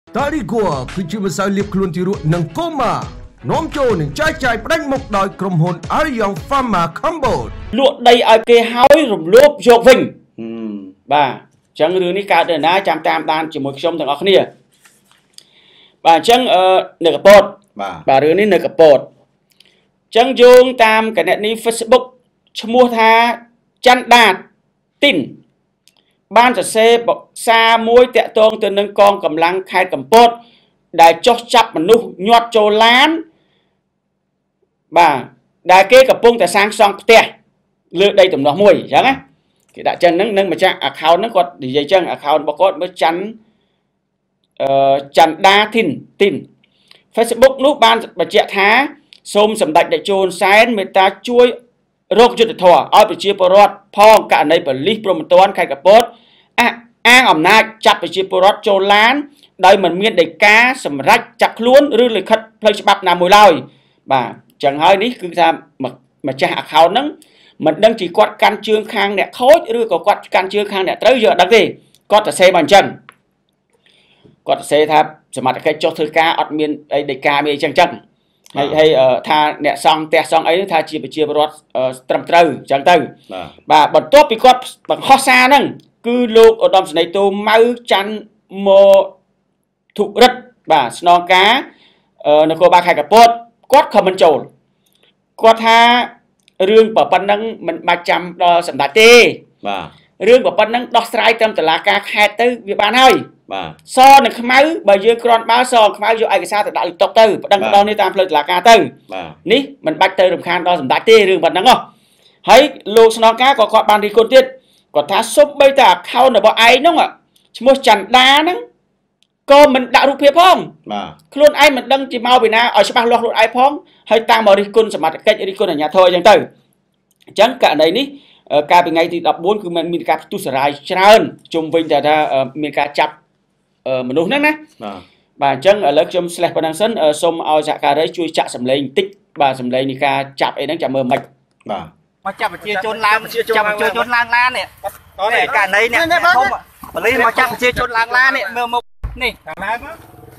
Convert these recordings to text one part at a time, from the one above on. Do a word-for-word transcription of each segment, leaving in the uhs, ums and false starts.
តារីហ្គាគឺជាម្សៅលាបខ្លួនទារកនិងកូម៉ានាំចូលនឹងចែកចាយផ្ដាច់មុខដោយក្រុមហ៊ុន Arion Pharma Cambodia លក់ដីឲ្យគេហើយរំលោភយកវិញបាទអញ្ចឹងរឿងនេះកើតទៅណាចាំតាមដានជាមួយខ្ញុំទាំងអស់គ្នាបាទអញ្ចឹងនៅកពតបាទបាទរឿងនេះនៅកពតអញ្ចឹងយោងតាមគណនី Facebook ឈ្មោះថាច័ន្ទដាទីនបានសរសេរសារមួយតាក់ទងទៅនឹងកងកម្លាំងខេត្តកំពតដែលចោះចាប់មនុស្សញាត់ចូលឡានបាទដែលគេកំពុងតែសាងសង់ផ្ទះលើដីទំនាស់មួយអញ្ចឹងណាគេដាក់ចឹងហ្នឹងនឹងម្ចាស់ account ហ្នឹងគាត់និយាយចឹង account របស់គាត់មើលច័ន្ទអឺច័ន្ទដាធីនទីន Facebook នោះបានបញ្ជាក់ថាសូមសម្ដេចតេជោហ៊ុនសែនមេត្តាជួយរកយុត្តិធម៌ឲ្យប្រជាពលរដ្ឋផងករណីប៉ូលីសព្រហ្មទណ្ឌខេត្តកំពតអាងអំណាចចាប់ប្រជាពលរដ្ឋចូលឡានដោយមិនមានដីកាសម្រាប់ចាប់ខ្លួនឬលិខិតផ្លូវច្បាប់ណាមួយឡើយបាទចឹងហើយនេះគឺថាម្ចាស់ account ហ្នឹងមិនដឹងជាគាត់កាន់ជើងខាងអ្នកខូចឬក៏គាត់កាន់ជើងខាងអ្នកត្រូវយើងអត់ដឹងទេគាត់ទៅសេមកអញ្ចឹងគាត់ទៅសេថាសមត្ថកិច្ចចុះធ្វើការអត់មានអីដីកាមានអីចឹងចឹងហើយហើយថាអ្នកសង់ផ្ទះសង់អីថាជាប្រជាពលរដ្ឋត្រឹមត្រូវអញ្ចឹងទៅបាទបន្ទាប់ពីគាត់បង្ហោះសារហ្នឹងគឺលោកឧត្តមសេនីយ៍តូម៉ៅច័ន្ទម៉ូធុរិទ្ធបាទស្នងការនគរបាលខេត្តកំពតគាត់ខមមិនចូលគាត់ថារឿងប៉ុណ្ណឹងមិនបាច់ចាំដល់សម្ដេចទេបាទរឿងប៉ុណ្ណឹងដោះស្រាយត្រឹមតុលាការខេត្តទៅវាបានហើយបាទសនឹងខ្មៅបើយើងគ្រាន់បើសខ្មៅយកឯកសារទៅដាក់លើតុទៅប្តឹងដល់នេះតាមផ្លូវតុលាការទៅបាទនេះមិនបាច់ទៅរំខានដល់សម្ដេចទេរឿងប៉ុណ្ណឹងហ៎ហើយលោកស្នងការក៏គាត់បានរីគុណទៀតគាត់ថាសុំបីតែ account របស់ឯងហ្នឹងឈ្មោះច័ន្ទដាហ្នឹងក៏មិនដាក់រូបភាពផងបាទខ្លួនឯងមិនដឹងជាមកពីណាឲ្យច្បាស់លាស់ខ្លួនឯងផងហើយតាមមករិះគន់សមត្ថកិច្ចរិះគន់អាជ្ញាធរអញ្ចឹងទៅអញ្ចឹងករណីនេះកាលពីថ្ងៃទីដប់បួនគឺមានការផ្ទុះសារាយច្រើនជុំវិញតែថាមានការចាប់មនុស្សហ្នឹងណាបាទបាទអញ្ចឹងឥឡូវខ្ញុំ slash ប៉ុណ្ណឹងសិនសូមឲ្យសហការីជួយចាក់សម្លេងបន្តិចបាទសម្លេងនៃការចាប់អីហ្នឹងចាំមើលមិនបាទមកចាប់ប្រជាជនឡើងចាប់ប្រជាជនឡើងឡាននេះនេះករណីនេះធំបលីមកចាប់ប្រជាជនឡើងឡាននេះមើលមុខនេះខាងណាមក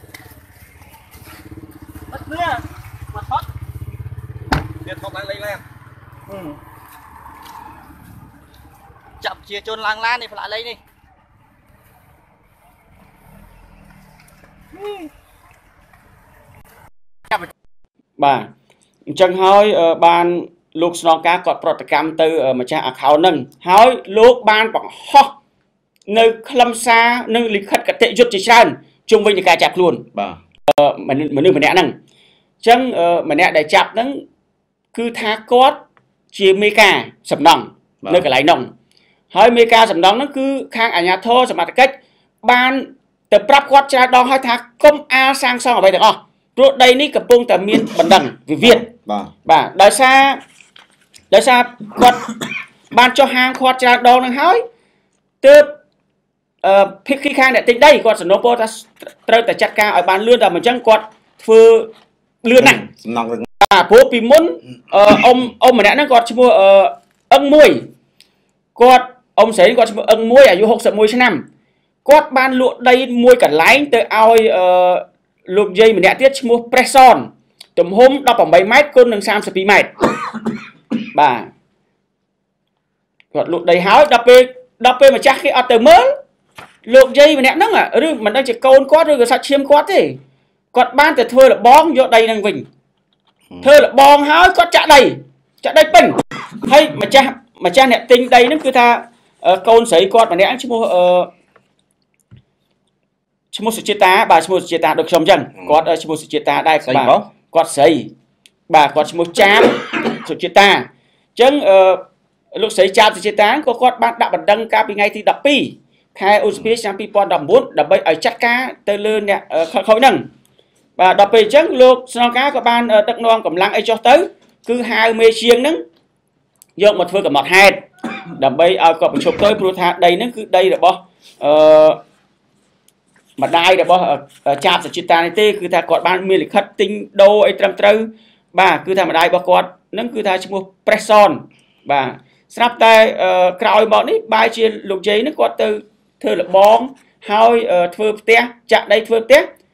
អត់នេះមកថតវាថតឡើងលេងឡានចាប់ប្រជាជនឡើងឡាននេះផ្លាកលេងនេះបាទអញ្ចឹងហើយបានលោកស្នងការគាត់ប្រតិកម្មទៅម្ចាស់ account ហ្នឹងហើយលោកបានបង្ហោះនៅខ្លឹមសារនិងលិខិតកតិយុត្តជាច្រើនជុំវិញនឹងការចាប់ខ្លួនបាទមនុស្សម្នាក់ហ្នឹងអញ្ចឹងម្នាក់ដែលចាប់ហ្នឹងគឺថាគាត់ជាមេការសំណង់នៅកន្លែងហ្នឹងហើយមេការសំណង់ហ្នឹងគឺខាងអាជ្ញាធរសមត្ថកិច្ចបានទៅប្រាប់គាត់ច្រើនដងហើយថាកុំអាលសាងសង់អ្វីទាំងអស់ព្រោះដីនេះកំពុងតែមានបណ្ដឹងវិវាទបាទបាទដោយសារដោយសារគាត់បានចុះហាងគាត់ច្រើនដងហ្នឹងហើយទើបអឺភិក្ខីខាងអ្នកទិញដីគាត់សំណូមពរថាត្រូវតែចាត់ការឲ្យបានលឿនតែមិនអញ្ចឹងគាត់ធ្វើលឿនណាស់សំណងបាទព្រោះពីមុនអឺអ៊ំអ៊ំម្នាក់ហ្នឹងគាត់ឈ្មោះអឺអឹងមួយគាត់អ៊ំស្រីគាត់ឈ្មោះអឹងមួយអាយុហុកសិបមួយឆ្នាំគាត់បានលក់ដីមួយកន្លែងទៅឲ្យអឺលោកយាយម្នាក់ទៀតឈ្មោះប្រេសសនទំហំដប់ប្រាំបីម៉ែត្រគុណនឹងសាមសិបពីរម៉ែត្របាទគាត់លក់ដីហើយដល់ពេលដល់ពេលម្ចាស់គេអត់ទៅមើលលោកយាយម្នាក់ហ្នឹងឬមិនដឹងជាកូនគាត់ឬក៏សាច់ឈាមគាត់ទេគាត់បានទៅធ្វើលបងយកដីហ្នឹងវិញធ្វើលបងហើយគាត់ចាក់ដីចាក់ដីពេញហើយម្ចាស់ម្ចាស់អ្នកទិញដីហ្នឹងគឺថាកូនស្រីគាត់ម្នាក់ឈ្មោះអឺឈ្មោះសុជាតាបាទឈ្មោះសុជាតាដូចខ្ញុំអញ្ចឹងគាត់ឈ្មោះសុជាតាដែរបាទគាត់ស្រីបាទគាត់ឈ្មោះចាមសុជាតាអញ្ចឹងអឺលោកស្រីចាមសុជាតាក៏គាត់បានដាក់បណ្ដឹងកាលពីថ្ងៃទីដប់ពីរខែឧសភាឆ្នាំពីរពាន់ដប់ប្រាំបួនដើម្បីឲ្យចាត់ការទៅលើអ្នកខលខូចហ្នឹងបាទដល់ពេលអញ្ចឹងលោកស្នងការក៏បានដឹកនាំកម្លាំងអីចុះទៅគឺហៅមេជាងហ្នឹងយកមកធ្វើកំណត់ហេតុដើម្បីឲ្យគាត់បញ្ឈប់ទៅព្រោះថាដីហ្នឹងគឺដីរបស់អឺម្ដាយរបស់ចាបសុជាតានេះទេគឺថាគាត់បានមានលិខិតទិញដូរអីត្រឹមត្រូវបាទគឺថាម្ដាយរបស់គាត់ហ្នឹងគឺថាឈ្មោះប្រេសសនបាទស្រាប់តែក្រោយមកនេះបែរជាលោកយាយហ្នឹងគាត់ទៅធ្វើលបងហើយធ្វើផ្ទះចាក់ដីធ្វើផ្ទះ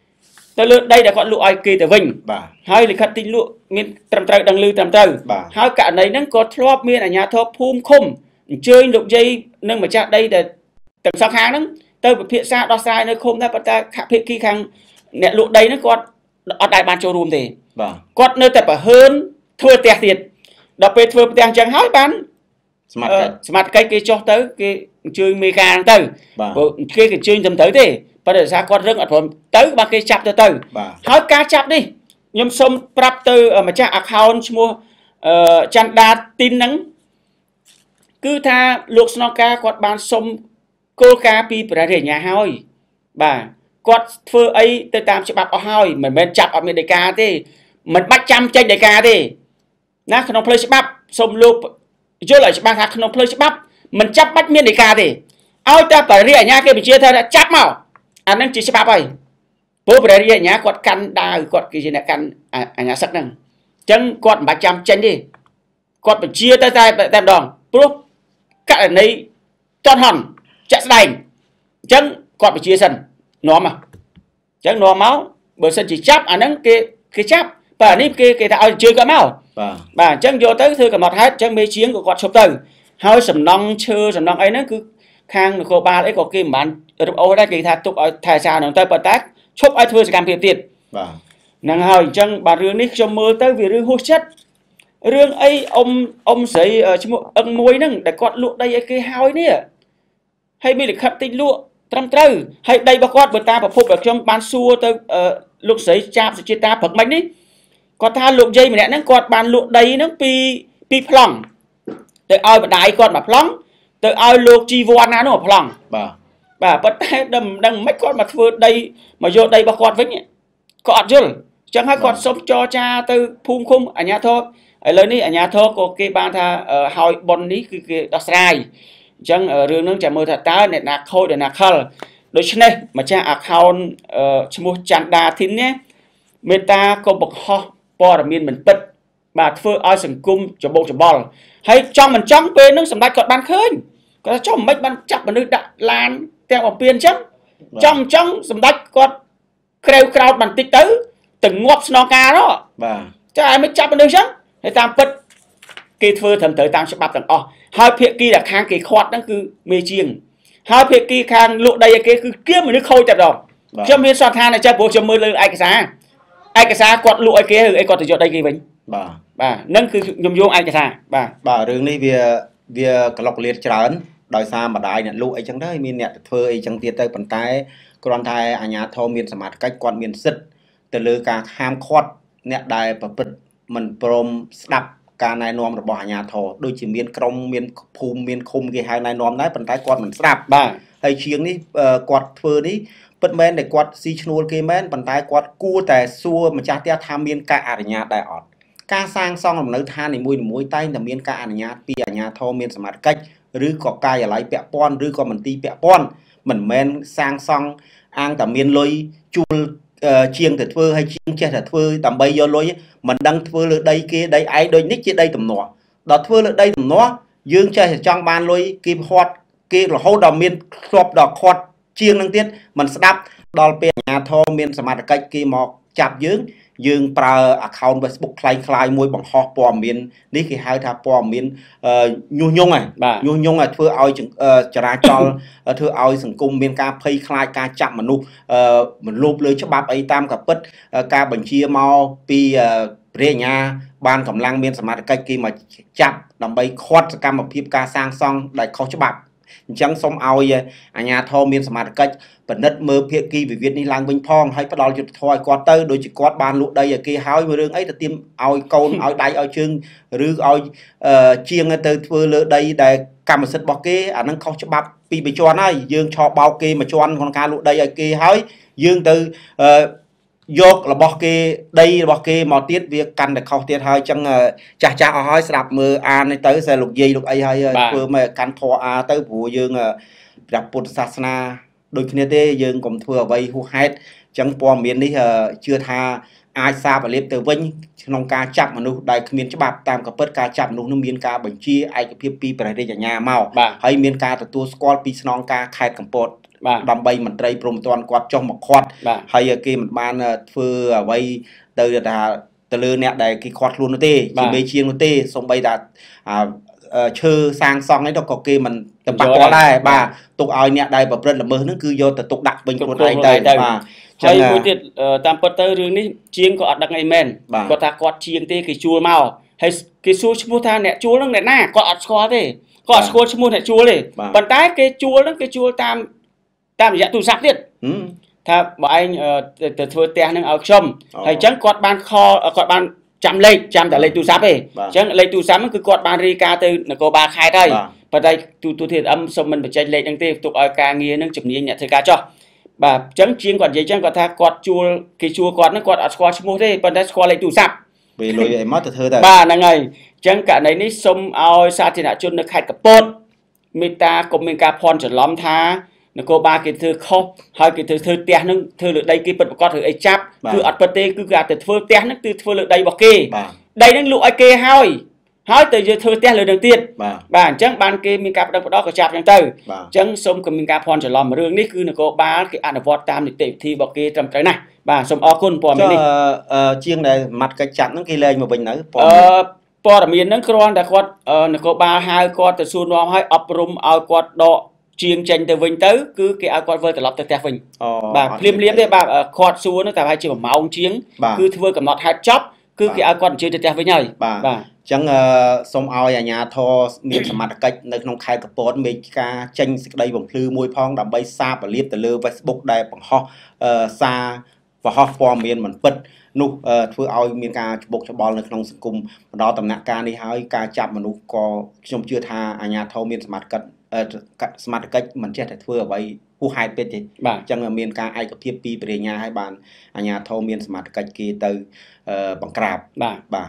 ទៅលើដីដែលគាត់លក់ឲ្យគេទៅវិញហើយលិខិតទិញលក់មានត្រឹមត្រូវដឹងឮត្រឹមត្រូវហើយករណីហ្នឹងក៏ធ្លាប់មានអាជ្ញាធរភូមិឃុំអញ្ជើញលោកយាយនិងម្ចាស់ដីដែលទាំងសងខាងហ្នឹងទៅពិភាក្សាដោះស្រាយនៅឃុំដែរប៉ុន្តែភាគីខាងអ្នកលក់ដីហ្នឹងគាត់អត់ដែលបានចូលរួមទេគាត់នៅតែប្រហើនធ្វើផ្ទះទៀតដល់ពេលធ្វើផ្ទះអញ្ចឹងហើយបានសមត្ថកិច្ចសមត្ថកិច្ចគេចុះទៅគេអញ្ជើញមេការហ្នឹងទៅព្រោះគេអញ្ជើញត្រឹមត្រូវទេប៉ុន្តែសារគាត់រឹងអត់ព្រមទៅបាទគេចាប់ទៅទៅហើយការចាប់នេះខ្ញុំសូមប្រាប់ទៅម្ចាស់ account ឈ្មោះច័ន្ទដាទីនហ្នឹងគឺថាលោកស្នងការគាត់បានសុំគោលការណ៍ពីព្រះរាជអាជ្ញាហើយបាទគាត់ធ្វើអីទៅតាមច្បាប់អស់ហើយមិនមែនចាប់អត់មានដីកាទេមិនបាច់ចាំចេញដីកាទេណាក្នុងផ្លូវច្បាប់សូមលោកយល់ឲ្យច្បាស់ថាក្នុងផ្លូវច្បាប់មិនចាប់បាច់មានដីកាទេឲ្យតែព្រះរាជអាជ្ញាគេបញ្ជាថាចាប់មកអានឹងជាច្បាប់ហើយព្រោះព្រះរាជអាជ្ញាគាត់កាន់ដាវគាត់គឺជាអ្នកកាន់អាជ្ញាសឹកហ្នឹងអញ្ចឹងគាត់មិនបាច់ចាំចេញទេគាត់បញ្ជាទៅតែតែម្ដងព្រោះករណីតន់ហន់ចាក់ស្ដែងអញ្ចឹងគាត់បញ្ជាសិននាំមកអញ្ចឹងនាំមកបើសិនជាចាប់អាហ្នឹងគេគេចាប់បាទនេះគេគេថាឲ្យជឿគាត់មកបាទបាទអញ្ចឹងយកទៅធ្វើកំណត់ហេតុអញ្ចឹងមេជាងក៏គាត់ឈប់ទៅហើយសំណង់ឈើសំណង់អីហ្នឹងគឺខាងនគរបាលអីក៏គេមិនបានរឹបអូសដែរគេថាទុកឲ្យថែសារហ្នឹងទៅប៉ុន្តែឈប់ឲ្យធ្វើសកម្មភាពទៀតបាទហ្នឹងហើយអញ្ចឹងបាទរឿងនេះខ្ញុំមើលទៅវារឿងហួសចិត្តរឿងអីអ៊ំអ៊ំស្រីឈ្មោះអឹងមួយហ្នឹងដែលគាត់លក់ដីឲ្យគេហើយនេះហើយមានលិខិតទិញលក់ត្រឹមត្រូវហើយដីរបស់គាត់បើតាមប្រភពដែលខ្ញុំបានសួរទៅលោកស្រីចាបសុជាតាព្រឹកមិញនេះគាត់ថាលោកយាយម្នាក់ហ្នឹងគាត់បានលក់ដីហ្នឹងពីពីប្លង់ទៅឲ្យម្ដាយគាត់មកប្លង់ទៅឲ្យលោកជីវ័នណានោះមកប្លង់បាទបាទប៉ុន្តែដឹងដឹងមិនគាត់មកធ្វើដីមកយកដីរបស់គាត់វិញគាត់អត់យល់អញ្ចឹងហើយគាត់សុំចរចាទៅភូមិឃុំអាជ្ញាធរឥឡូវនេះអាជ្ញាធរក៏គេបានថាឲ្យប៉ុននេះគឺគេដោះស្រាយអញ្ចឹងរឿងហ្នឹងចាំមើលថាតើអ្នកណាខូចអ្នកណាខលដូច្នេះម្ចាស់ account ឈ្មោះច័ន្ទដាធីននេះមេត្តាកុំបង្ហោះព័ត៌មានមិនពិតបាទធ្វើឲ្យសង្គមច្បោកច្បល់ហើយចង់មិនចង់ពេលហ្នឹងសម្ដេចគាត់បានឃើញគាត់ថាចុះមិនបានចាប់មនុស្សដាក់ឡានទាំងបំពេញអញ្ចឹងចង់ចង់សម្ដេចគាត់ក្រេវក្រោតបន្តិចទៅទៅងាប់ស្នងការនោះបាទចាឲ្យមិនចាប់មនុស្សអញ្ចឹងហើយតាមពិតគេធ្វើត្រឹមត្រូវតាមច្បាប់ទាំងអស់ហើយភាគីដែលខាងគេខាត់ហ្នឹងគឺមេជាងហើយភាគីខាងលក់ដីឲ្យគេគឺគៀមមនុស្សខូចតែម្ដងខ្ញុំមានសន្និដ្ឋានអញ្ចឹងព្រោះខ្ញុំមើលលើឯកសារឯកសារគាត់លក់ឲ្យគេឬអីគាត់ទៅយកដីគេវិញបាទបាទហ្នឹងគឺខ្ញុំយកឯកសារបាទបាទរឿងនេះវាវាក្លុកលាតច្រើនដោយសារម្ដាយអ្នកលក់អីចឹងទៅមានអ្នកទៅធ្វើអីចឹងទៀតទៅប៉ុន្តែគ្រាន់តែអាជ្ញាធរមានសមត្ថកិច្ចគាត់មានសិទ្ធិទៅលើការហាមឃាត់អ្នកដែលប្រព្រឹត្តមិនព្រមស្ដាប់ការណែនាំរបស់អាជ្ញាធរដូចជាមានក្រុមមានភូមិមានឃុំគេហៅណែនាំដែរប៉ុន្តែគាត់មិនស្ដាប់បាទហើយជាងនេះគាត់ធ្វើនេះពិតមែនតែគាត់ស៊ីឈ្នួលគេមែនប៉ុន្តែគាត់គួរតែសួរម្ចាស់ផ្ទះថាមានការអនុញ្ញាតដែរអត់ការសាងសង់លំនៅឋាននីមួយៗតែងតែមានការអនុញ្ញាតពីអាជ្ញាធរមានសមត្ថកិច្ចឬក៏ការិយាល័យពាក់ព័ន្ធឬក៏មន្ទីរពាក់ព័ន្ធមិនមែនសាងសង់អាងតែមានលុយជួលជាងទៅធ្វើហើយជាងចេះតែធ្វើដើម្បីយកលុយមិនដឹងធ្វើលើដីគេដីឯងដូចនេះជាដីទំនាស់ដល់ធ្វើលើដីទំនាស់យើងចេះតែចង់បានលុយគេហាត់គេរហូតដល់មានធ្លាប់ដល់ខាត់ជាងនឹងទៀតមិនស្ដាប់ដល់ពេលអាជ្ញាធរមានសមត្ថកិច្ចគេមកចាប់យើងយើងប្រើ account Facebook คล้ายៗមួយបង្ហោះព័ត៌មាននេះគេហៅថាព័ត៌មានញុះញង់ហ៎ញុះញង់ឲ្យធ្វើឲ្យចរាចរណ៍ធ្វើឲ្យសង្គមមានការភ័យខ្លាចការចាប់មនុស្សមលោបលើច្បាប់អីតាមកាពិតការបញ្ជាមកពីព្រះអាជ្ញាបានកម្លាំងមានសមត្ថកិច្ចគេមកចាប់ដើម្បីខាត់សកម្មភាពការសាងសង់ដែលខុសច្បាប់អញ្ចឹងសូមឲ្យអាជ្ញាធរមានសមត្ថកិច្ចពិនិត្យមើលភាគីវិវាទនេះឡើងវិញផងហើយផ្ដល់យុត្តិធម៌ឲ្យគាត់ទៅដូចជាគាត់បានលក់ដីឲ្យគេហើយរឿងអីទៅទៀមឲ្យកូនឲ្យដៃឲ្យជើងឬឲ្យជាងទៅធ្វើលើដីដែលកម្មសិទ្ធិរបស់គេអានឹងខុសច្បាប់ពីរជាន់ហើយយើងឆោបោកគេមួយជាន់ក្នុងការលក់ដីឲ្យគេហើយយើងទៅយករបស់គេដីរបស់គេមកទៀតវាកាន់តែខុសទៀតហើយអញ្ចឹងចាស់ចាស់អស់ហើយស្ដាប់មើលអាននេះទៅតែលោកយាយលោកអីហើយធ្វើមកកាន់ធေါ်អាទៅព្រោះយើងព្រះពុទ្ធសាសនាដូចគ្នាទេយើងកុំធ្វើអ្វីហួសហេតុអញ្ចឹងព័ត៌មាននេះជឿថាអាចសារបលាបទៅវិញក្នុងការចាប់មនុស្សដែលគ្មានច្បាប់តាមកាពិតការចាប់មនុស្សនោះមានការបញ្ជាឯកភាពពីព្រះរាជអាជ្ញាមកហើយមានការទទួលស្គាល់ពីស្នងការខេត្តកំពតដើម្បីមន្ត្រីព្រំទាន់គាត់ចុះមកខាត់ហើយគេមិនបានធ្វើអ្វីទៅថាទៅលើអ្នកដែលគេខាត់ខ្លួននោះទេជាមេជាងនោះទេសូម្បីតែឈើសាងសង់នេះទៅក៏គេមិនទៅប៉ះពាល់ដែរបាទទុកឲ្យអ្នកដែលប្រព្រឹត្តល្មើសហ្នឹងគឺយកទៅទុកដាក់វិញខ្លួនឯងទៅបាទហើយមួយទៀតតាមពិតទៅរឿងនេះជាងក៏អត់ដឹងអីមែនគាត់ថាគាត់ជាងទេគេជួលមកហើយគេសួរឈ្មោះថាអ្នកជួលហ្នឹងអ្នកណាគាត់អត់ស្គាល់ទេគាត់អត់ស្គាល់ឈ្មោះអ្នកជួលទេប៉ុន្តែគេជួលហ្នឹងគេជួលតាមតាមរយៈទូរស័ព្ទទៀតថាបើឯងទៅធ្វើផ្ទះហ្នឹងឲ្យខ្ញុំហើយអញ្ចឹងគាត់បានខលគាត់បានចាំលេខចាំតែលេខទូរស័ព្ទទេអញ្ចឹងលេខទូរស័ព្ទហ្នឹងគឺគាត់បានរាយការណ៍ទៅនគរបាលខេត្តហើយប៉ុន្តែទូទូធាតុអឹមសុំមិនបញ្ចេញលេខហ្នឹងទេទុកឲ្យការងារហ្នឹងជំនាញអ្នកធ្វើការចោះបាទអញ្ចឹងជាងគាត់និយាយអញ្ចឹងគាត់ថាគាត់ជួលគេជួលគាត់ហ្នឹងគាត់អត់ស្គាល់ឈ្មោះទេប៉ុន្តែស្គាល់លេខទូរស័ព្ទពេលលុយអីមកទៅធ្វើទៅបាទហ្នឹងហើយអញ្ចឹងករណីនេះសូមឲ្យសាធារណជននៅខេត្តកំពតមេត្តាកុំមានការភ័ន្តច្រឡំថានគរបាលគេធ្វើខុសហើយគេធ្វើធ្វើផ្ទះហ្នឹងធ្វើលើដីគេពិតប្រាកដឬអីចាប់គឺអត់ពិតទេគឺគេអាចទៅធ្វើផ្ទះហ្នឹងគឺធ្វើលើដីរបស់គេដីហ្នឹងលក់ឲ្យគេហើយហើយទៅយើងធ្វើផ្ទះលើនឹងទៀតបាទអញ្ចឹងបានគេមានការបដិបត្តិក៏ចាប់អញ្ចឹងទៅអញ្ចឹងសូមកុំមានការភ័ន្តច្រឡំរឿងនេះគឺនគរបាលគេអនុវត្តតាមនីតិវិធីរបស់គេត្រឹមត្រូវណាស់បាទសូមអរគុណព័ត៌មាននេះជាងដែលម៉ាត់កិច្ចចាត់ហ្នឹងគេលែងមកវិញនៅព័ត៌មានព័ត៌មានហ្នឹងគ្រាន់តែគាត់នគរបាលហៅគាត់ទៅសួរនាំឲ្យអប់រំឲ្យគាត់ដកជាងចេញទៅវិញទៅគឺគេឲ្យគាត់វិលត្រឡប់ទៅផ្ទះវិញបាទភ្លាមភ្លាមទេបាទគាត់សួរនោះតែប្រហែលជាមួយម៉ោងជាងគឺធ្វើកំណត់ហេតុចប់គឺគេឲ្យគាត់អញ្ជើញទៅផ្ទះវិញហើយបាទបាទអញ្ចឹងសូមឲ្យអាជ្ញាធរមានសមត្ថកិច្ចនៅក្នុងខេត្តកំពតមានការចេញសេចក្តីបំភ្លឺមួយផងដើម្បីសារពលាបទៅលើ Facebook ដែលបង្ហោះសារបង្ហោះព័ត៌មានមិនពិតនោះធ្វើឲ្យមានការច្បុកច្បល់នៅក្នុងសង្គមបណ្ដោះដំណាក់កាលនេះហើយការចាប់មនុស្សក៏ខ្ញុំជឿថាអាជ្ញាធរមានសមត្ថកិច្ចសមត្ថកិច្ចមិនចេះតែធ្វើអ្វីហួសហេតុពេកទេអញ្ចឹងមានការឯកភាពពីបរិញ្ញាឲ្យបានអាជ្ញាធរមានសមត្ថកិច្ចគេទៅបង្ក្រាបបាទបាទ